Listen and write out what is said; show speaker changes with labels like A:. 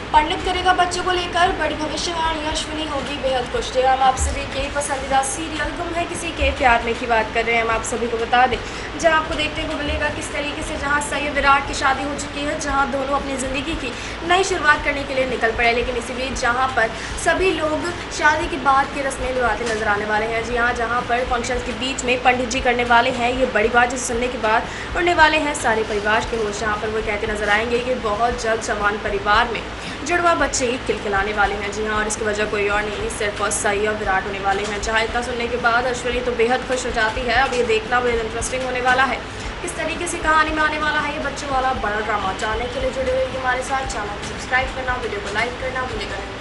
A: पंडित करेगा बच्चों को लेकर बड़ी भविष्यवाणी, अश्विनी होगी बेहद खुश। जी हम आप सभी के पसंदीदा सीरियल गुम है किसी के प्यार में की बात कर रहे हैं। हम आप सभी को बता दें जहां आपको देखने को मिलेगा किस तरीके से जहां सही विराट की शादी हो चुकी है, जहां दोनों अपनी ज़िंदगी की नई शुरुआत करने के लिए निकल पड़े। लेकिन इसी बीच जहाँ पर सभी लोग शादी के बाद की रस्में निभाते नजर आने वाले हैं। जी हाँ, जहाँ पर फंक्शन के बीच में पंडित जी करने वाले हैं ये बड़ी बात, जिसे सुनने के बाद उड़ने वाले हैं सारे परिवार के होश। जहाँ पर वो कहते नजर आएंगे कि बहुत जल्द समान परिवार में जुड़वा बच्चे ही खिलखिलाने वाले हैं। जी हाँ, और इसकी वजह कोई और नहीं सिर्फ और सही और विराट होने वाले हैं। जहाँ इतना सुनने के बाद अश्विनी तो बेहद खुश हो जाती है। अब ये देखना बेहद इंटरेस्टिंग होने वाला है किस तरीके से कहानी में आने वाला है ये बच्चों वाला बड़ा ड्रामा। जानने के लिए जुड़े हुए हमारे साथ, चैनल को सब्सक्राइब करना, वीडियो को लाइक करना भूलेगा नहीं।